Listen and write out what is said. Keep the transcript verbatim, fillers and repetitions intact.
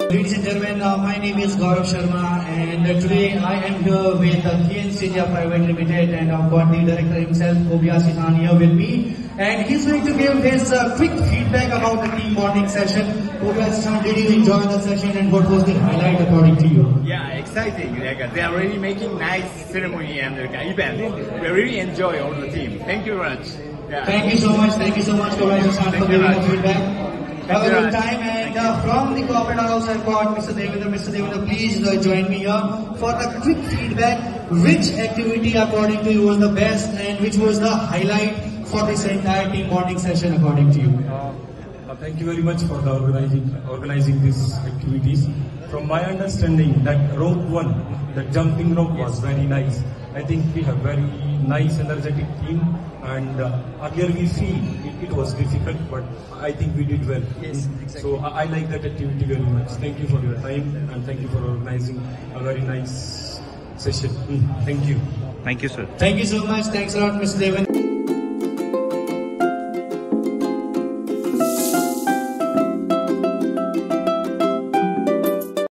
Ladies and gentlemen, uh, my name is Gaurav Sharma, and uh, today I am here with uh, Siemens India Private Limited, and I've got the director himself, Tobias Sitan, here with me, and he's going to give his uh, quick feedback about the team bonding session. Tobias Sitan, did you enjoy the session, and what was the highlight according to you? Yeah, exciting. Like, uh, they are really making nice ceremony and uh, event. We really enjoy all the team. Thank you very much. Yeah. Thank you so much. Thank you so much, Tobias Sitan, for giving the feedback. Have a good time, and uh, from the corporate house, I've got Mister Devendra. Mister Devendra, please uh, join me here for a quick feedback. Which activity, according to you, was the best, and which was the highlight for this entire team bonding session, according to you? Uh, uh, thank you very much for the organizing organizing these activities. From my understanding, that rope one, the jumping rope, was very nice. I think we have very nice, energetic team, and uh, earlier we feel it, it was difficult, but I think we did well. Yes, exactly. So I, I like that activity very much. Thank you for your time, and thank you for organizing a very nice session. Thank you. Thank you, sir. Thank you so much. Thanks a lot, Mister Devendra.